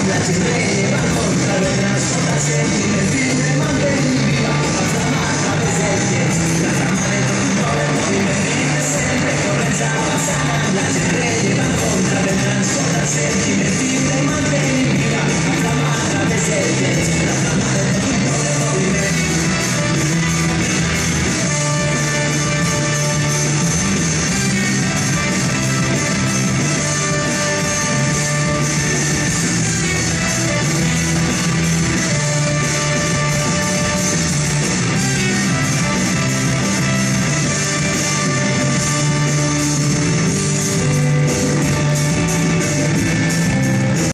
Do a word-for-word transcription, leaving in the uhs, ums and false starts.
La chimenea va contra las olas, el fin me mantengo.